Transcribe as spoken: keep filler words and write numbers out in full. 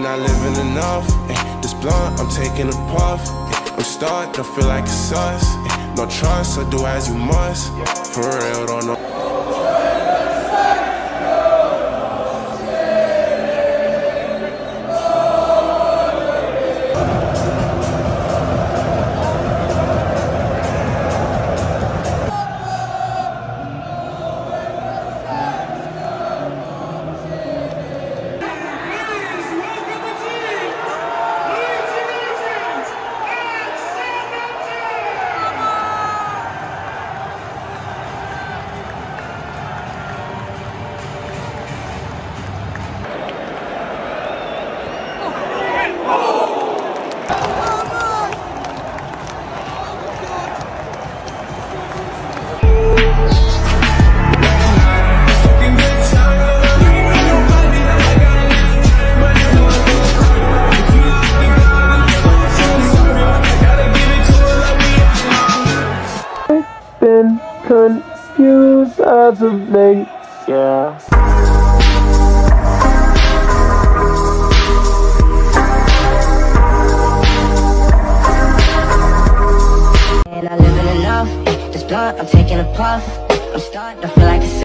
not living enough. Ay, this blunt, I'm taking a puff. Ay, I'm starting to feel like it's us. Ay, no trust, so do as you must. For real, don't know. Been confused as of late, yeah. And I live in enough, this blunt, I'm taking a puff. I'm starting to feel like a